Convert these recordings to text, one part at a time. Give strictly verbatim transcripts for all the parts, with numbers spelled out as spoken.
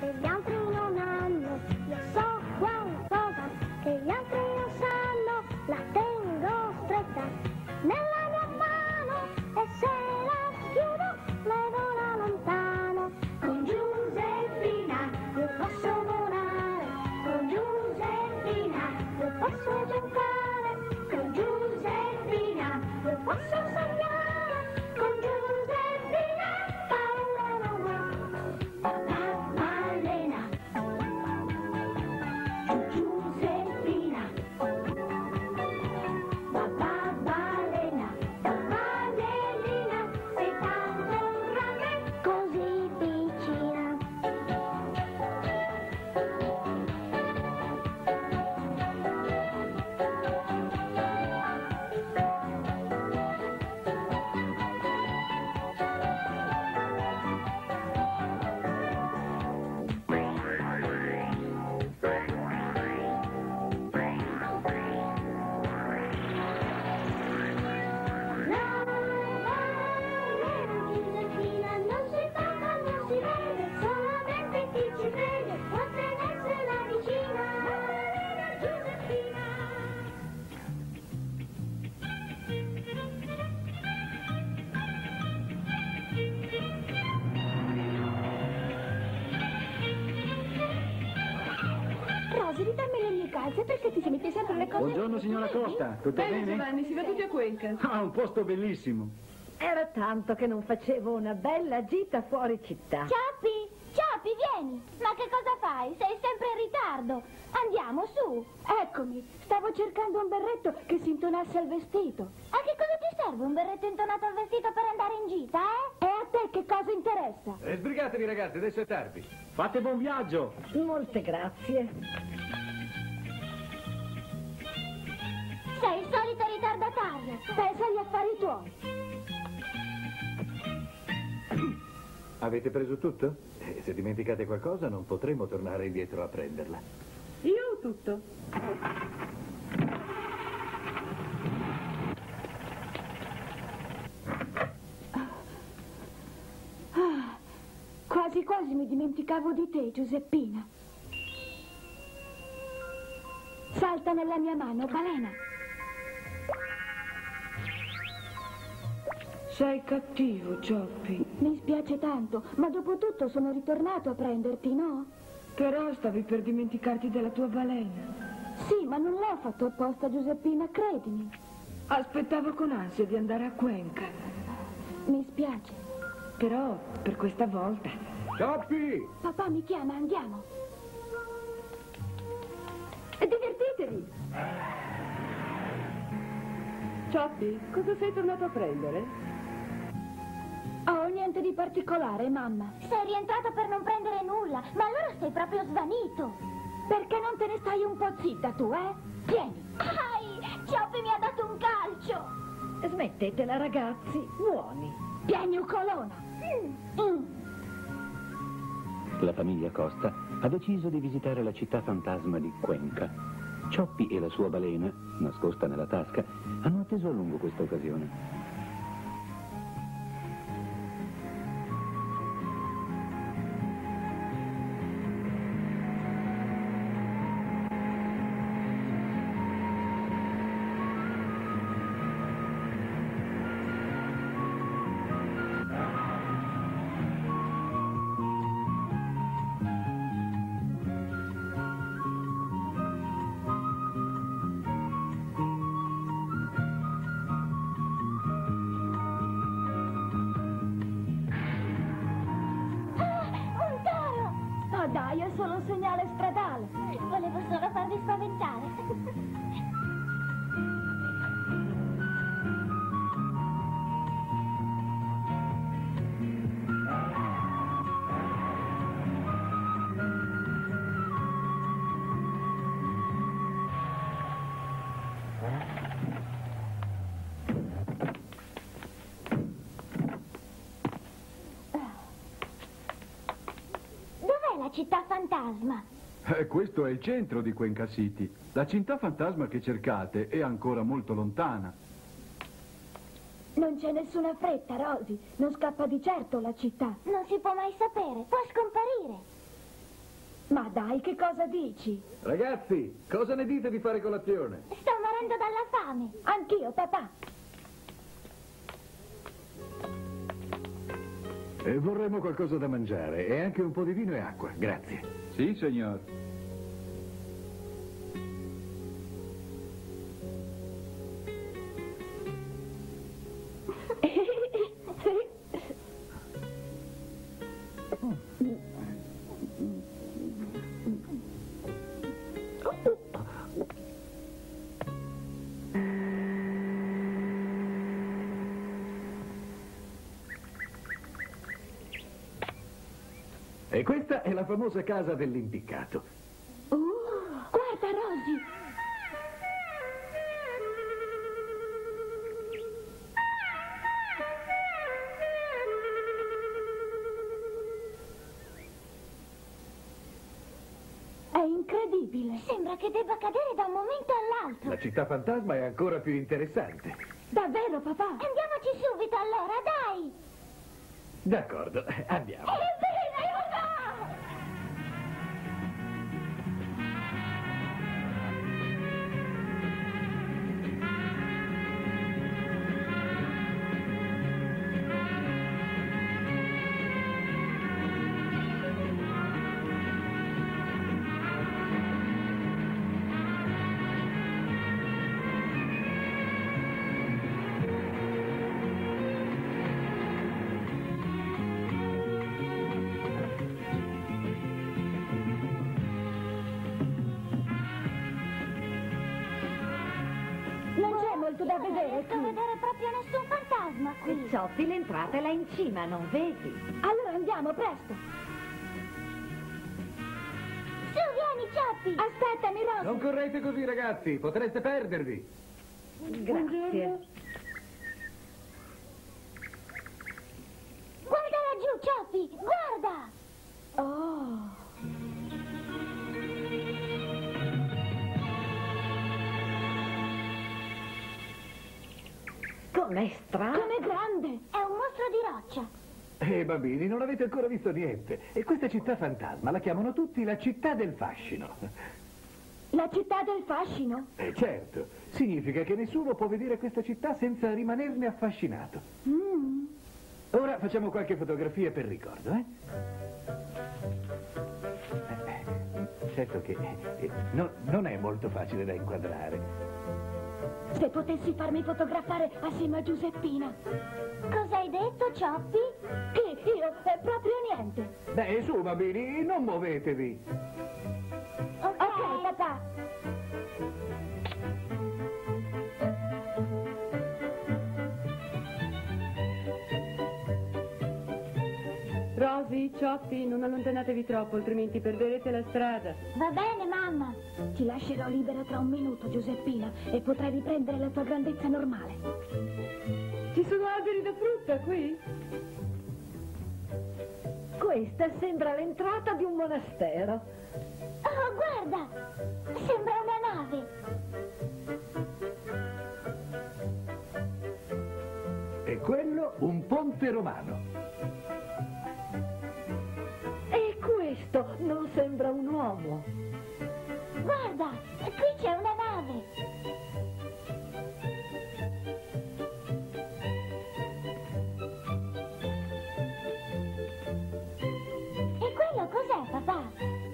che gli altri non hanno. Io so qualcosa che gli altri non sanno, la tengo stretta nella mia mano e se la chiudo me vola lontano. Con Giuseppina io posso volare, con Giuseppina io posso giocare, con Giuseppina io posso sognare, con Giuseppina paura non ho. Papà balena, Giuseppina, papà balena, balenina, sei tanto grande, così vicina. Giuseppina non si tocca, non si vede, solamente chi ci crede può tenersela vicina. Giuseppina. Rosy, ridammi le mie calze perché ti si mette sempre le cose. Buongiorno signora Costa, tutto Bene, bene? Giovanni, si va tutti a Cuenca. Ah, un posto bellissimo. Era tanto che non facevo una bella gita fuori città. Ciappi, Ciappi, vieni. Ma che cosa fai? Sei sempre in ritardo. Andiamo, su. Eccomi, stavo cercando un berretto che si intonasse al vestito. A che cosa ti serve un berretto intonato al vestito per andare in gita, eh? E a te che cosa interessa? E sbrigatevi ragazzi, adesso è tardi. Fate buon viaggio. Molte grazie. Sei il solito ritardatario. Pensa agli affari tuoi. Avete preso tutto? Eh, se dimenticate qualcosa non potremo tornare indietro a prenderla. Io ho tutto. Ah, quasi quasi mi dimenticavo di te, Giuseppina. Salta nella mia mano, balena. Sei cattivo, Cioppi. Mi spiace tanto, ma dopo tutto sono ritornato a prenderti, no? Però stavi per dimenticarti della tua balena. Sì, ma non l'ho fatto apposta, Giuseppina, credimi. Aspettavo con ansia di andare a Cuenca. Mi spiace. Però, per questa volta... Cioppi! Papà mi chiama, andiamo. E divertitevi! Cioppi, cosa sei tornato a prendere? Oh, niente di particolare, mamma. Sei rientrato per non prendere nulla, ma allora sei proprio svanito. Perché non te ne stai un po' zitta tu, eh? Vieni. Ai, Cioppi mi ha dato un calcio. Smettetela, ragazzi, buoni. Vieni, ucolona. Mm. Mm. La famiglia Costa ha deciso di visitare la città fantasma di Cuenca. Cioppi e la sua balena, nascosta nella tasca, hanno atteso a lungo questa occasione. Dai, è solo un segnale stradale. Volevo solo farvi spaventare. La città fantasma. Eh, questo è il centro di Cuenca City. La città fantasma che cercate è ancora molto lontana. Non c'è nessuna fretta, Rosy. Non scappa di certo la città. Non si può mai sapere, può scomparire. dai, che cosa dici? Ragazzi, cosa ne dite di fare colazione? Sto morendo dalla fame. Anch'io, papà. E vorremmo qualcosa da mangiare e anche un po' di vino e acqua, grazie. Sì, signor. E questa è la famosa casa dell'impiccato. Uh, guarda, Rosie. È incredibile. Sembra che debba cadere da un momento all'altro. La città fantasma è ancora più interessante. Davvero, papà? Andiamoci subito allora, dai. D'accordo, andiamo. Non c'è molto da vedere Non riesco a qui. vedere proprio nessun fantasma qui. Cioppi, l'entrata è là in cima, non vedi? Allora andiamo, presto. Su, vieni, Cioppi. Aspettami, Rosie. Non correte così, ragazzi, potreste perdervi. Grazie. Guarda laggiù, Cioppi, guarda. Oh. Com'è strano. Com'è grande. È un mostro di roccia. Eh, bambini, non avete ancora visto niente. E questa città fantasma la chiamano tutti la città del fascino. La città del fascino. Eh, certo, significa che nessuno può vedere questa città senza rimanerne affascinato. Mm. Ora facciamo qualche fotografia per ricordo, eh? Eh, eh, certo che eh, no- non è molto facile da inquadrare. Se potessi farmi fotografare assieme a Giuseppina. Cosa hai detto, Cioppi? Che io, eh, proprio niente. Beh, su, bambini, non muovetevi. Ok, Ok, papà. Rosie, Cioppi, non allontanatevi troppo, altrimenti perderete la strada. Va bene, mamma. Ti lascerò libera tra un minuto, Giuseppina, e potrai riprendere la tua grandezza normale. Ci sono alberi da frutta qui? Questa sembra l'entrata di un monastero. Oh, guarda. Sembra una nave. E quello un ponte romano. E questo non sembra un uomo. Guarda, qui c'è una nave. E quello cos'è, papà?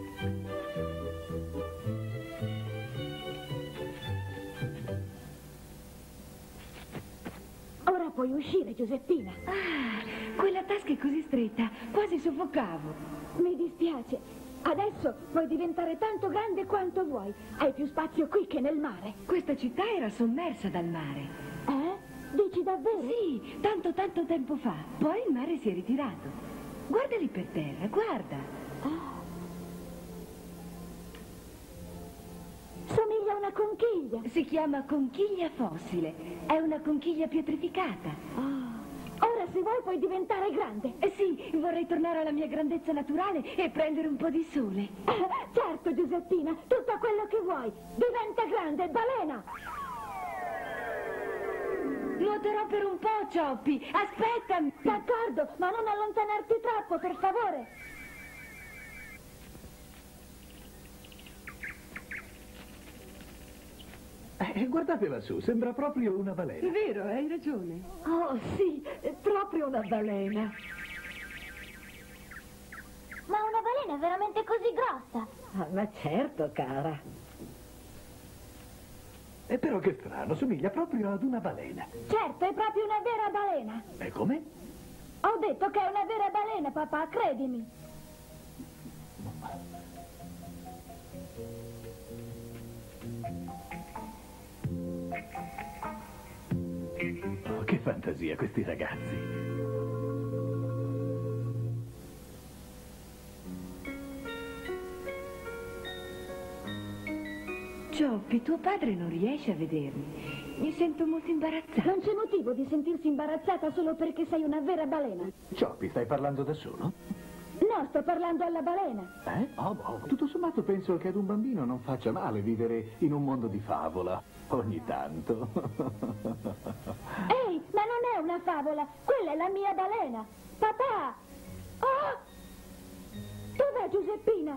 Ora puoi uscire, Giuseppina. Ah, quella tasca è così stretta, quasi soffocavo. Mi dispiace. Adesso puoi diventare tanto grande quanto vuoi. Hai più spazio qui che nel mare. Questa città era sommersa dal mare. Eh? Dici davvero? Sì, tanto tanto tempo fa. Poi il mare si è ritirato. Guarda lì per terra, guarda. Somiglia a una conchiglia. Si chiama conchiglia fossile. È una conchiglia pietrificata. Ah. Ora se vuoi puoi diventare grande. Eh sì, vorrei tornare alla mia grandezza naturale e prendere un po' di sole. Certo, Giuseppina, tutto quello che vuoi. Diventa grande, balena. Nuoterò per un po', Cioppi. Aspettami. D'accordo, ma non allontanarti troppo, per favore. Eh, guardate lassù, sembra proprio una balena. È vero, hai ragione. Oh, sì, è proprio una balena. Ma una balena è veramente così grossa? Ah, ma certo, cara. E però che strano, somiglia proprio ad una balena. Certo, è proprio una vera balena. E come? Ho detto che è una vera balena, papà, credimi. Oh, che fantasia questi ragazzi. Gioppi, tuo padre non riesce a vedermi. Mi sento molto imbarazzata. Non c'è motivo di sentirsi imbarazzata solo perché sei una vera balena. Cioppi, stai parlando da solo? No, sto parlando alla balena. Eh? Oh, oh, tutto sommato penso che ad un bambino non faccia male vivere in un mondo di favola. Ogni tanto. Ehi, ma non è una favola, quella è la mia balena. Papà! Oh! Dov'è Giuseppina?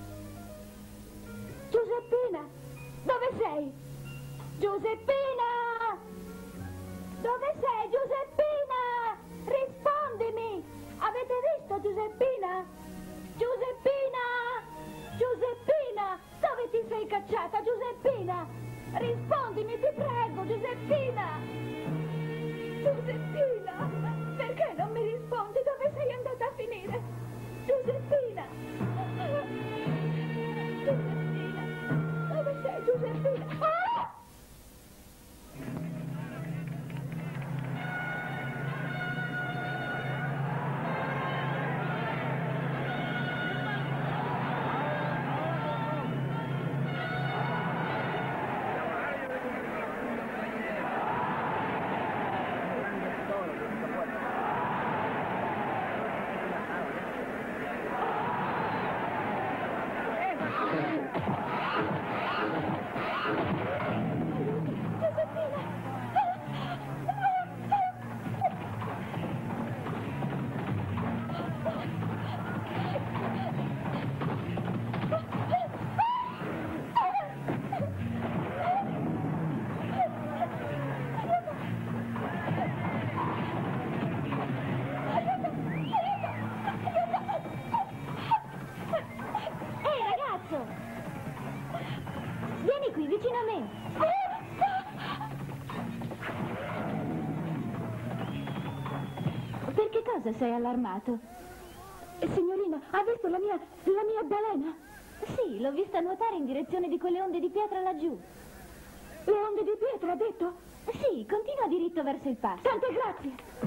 Giuseppina! Dove sei? Giuseppina! Dove sei, Giuseppina? Rispondimi! Avete visto Giuseppina? Giuseppina! Giuseppina! Dove ti sei cacciata, Giuseppina? Rispondimi, ti prego, Giuseppina! Giuseppina! Perché non mi rispondi? Dove sei andata a finire? Giuseppina! Giuseppina! Dove sei, Giuseppina? Ah! Vieni qui, vicino a me. Per che cosa sei allarmato? Signorina, ha visto la mia, la mia balena? Sì, l'ho vista nuotare in direzione di quelle onde di pietra laggiù. Le onde di pietra, ha detto? Sì, continua diritto verso il passo. Tante grazie.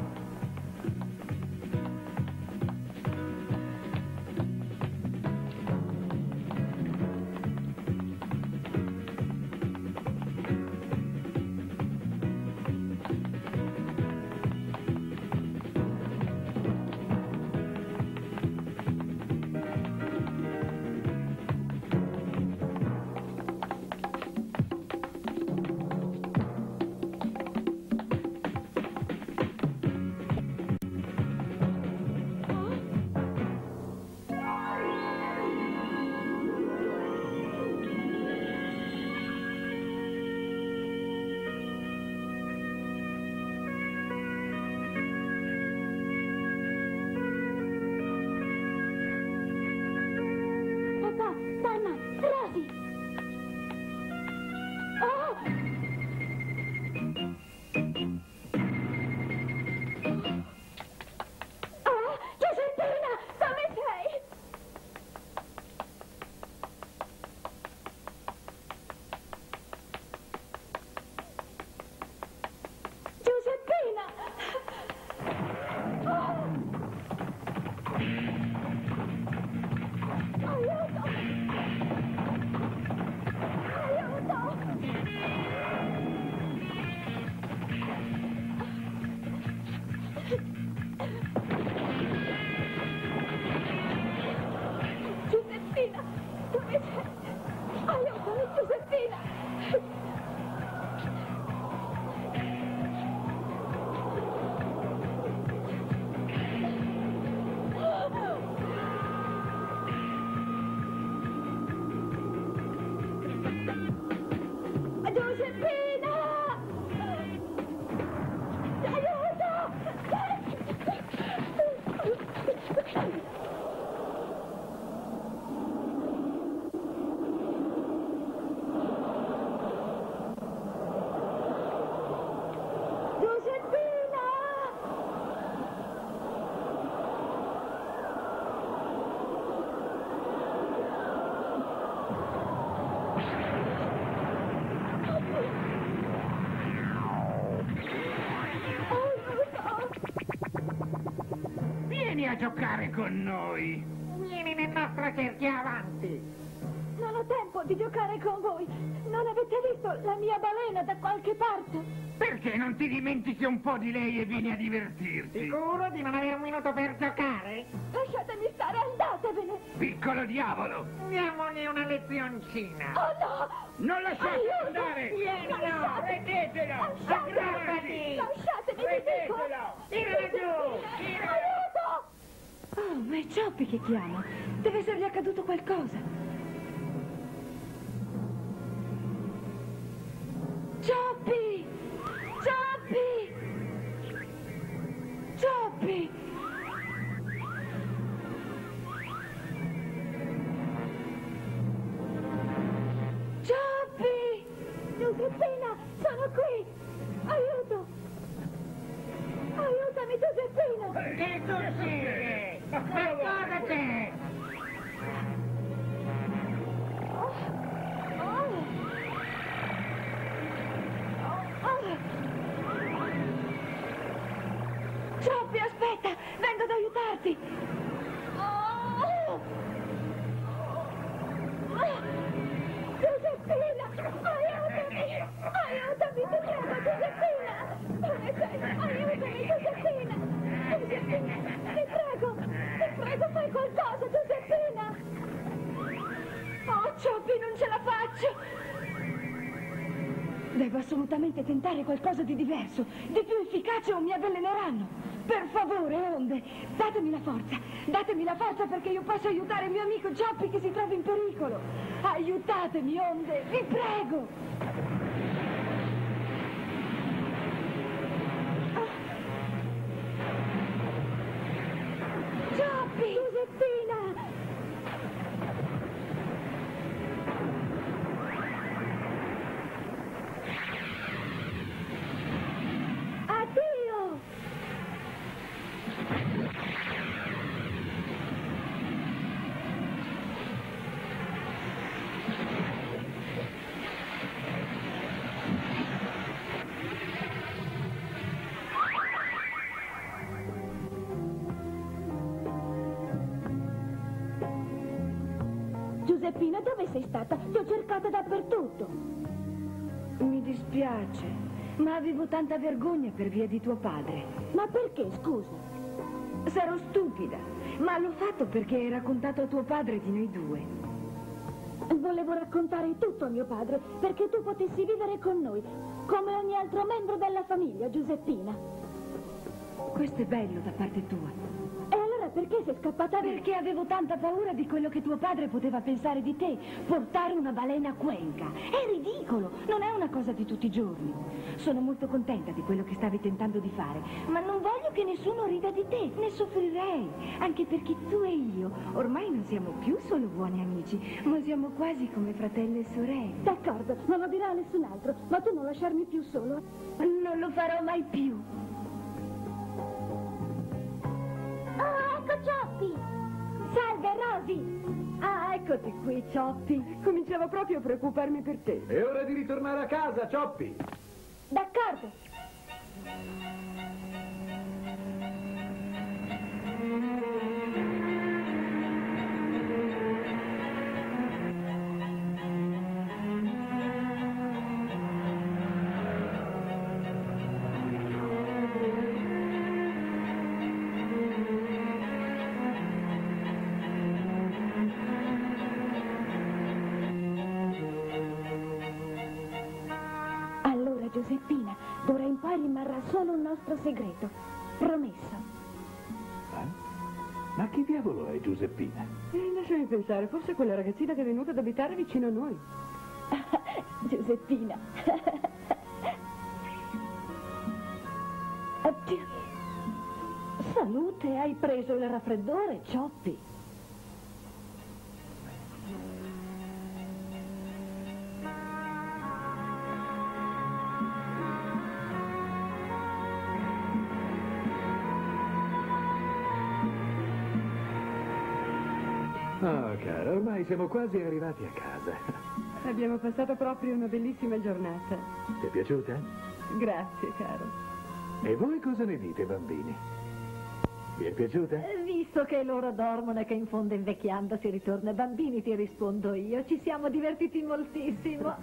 a giocare con noi. Vieni nel nostro cerchio, avanti. Non ho tempo di giocare con voi. Non avete visto la mia balena da qualche parte? Perché non ti dimentichi un po' di lei e vieni a divertirti? Sicuro di non avere un minuto per giocare? Lasciatemi stare, andatevene. Piccolo diavolo! Diamogli una lezioncina. Oh no! Non lasciate Aiuto! andare! Vieni, no, prendetelo! Lasciatemi! Aggrappati! Lasciatemi, vi dico! Prendetelo! Tirala giù! Tirala! Aiuto! Oh, ma è Choppy che chiama. Deve essergli accaduto qualcosa. Choppy! Choppy! Choppy! Choppy! Giuseppina, sono qui! Aiuto! Aiutami, Giuseppina! Che succede? Ma cosa c'è? Choppy, aspetta! Vengo ad aiutarti! Giuseppina! Aiutami! Aiutami, ti prego, Giuseppina! Dove sei? Aiutami, Giuseppina! Giuseppina, ti prego! Ti prego, fai qualcosa, Giuseppina! Oh, Choppy, non ce la faccio! Devo assolutamente tentare qualcosa di diverso, di più efficace o mi avveleneranno. Per favore, onde, datemi la forza, datemi la forza perché io posso aiutare il mio amico Choppy che si trova in pericolo. Aiutatemi, onde, vi prego. Choppy! Giuseppina! Addio! Giuseppina, dove sei stata? Ti ho cercata dappertutto. Mi dispiace, ma avevo tanta vergogna per via di tuo padre. Ma perché, scusa? Sarò stupida, ma l'ho fatto perché hai raccontato a tuo padre di noi due. Volevo raccontare tutto a mio padre perché tu potessi vivere con noi, come ogni altro membro della famiglia, Giuseppina. Questo è bello da parte tua. E allora perché sei scappata via? Perché avevo tanta paura di quello che tuo padre poteva pensare di te, portare una balena a Cuenca. È ridicolo, non è una cosa di tutti i giorni. Sono molto contenta di quello che stavi tentando di fare, ma non voglio che nessuno rida di te, ne soffrirei, anche perché tu e io ormai non siamo più solo buoni amici, ma siamo quasi come fratelli e sorelle. D'accordo, non lo dirò a nessun altro, ma tu non lasciarmi più solo. Non lo farò mai più. Oh, ecco Choppy! Salve, Rosy! Ah, eccoti qui, Choppy. Cominciavo proprio a preoccuparmi per te. È ora di ritornare a casa, Choppy! D'accordo. Giuseppina, d'ora in poi rimarrà solo un nostro segreto. Promesso. Eh? Ma chi diavolo è Giuseppina? Eh, lasciami pensare, forse quella ragazzina che è venuta ad abitare vicino a noi. Giuseppina. Addio. Salute, hai preso il raffreddore, Choppy. Oh, cara, ormai siamo quasi arrivati a casa. Abbiamo passato proprio una bellissima giornata. Ti è piaciuta? Grazie, caro. E voi cosa ne dite, bambini? Vi è piaciuta? Eh, Visto che loro dormono e che in fondo invecchiando si ritorna bambini, ti rispondo io. Ci siamo divertiti moltissimo.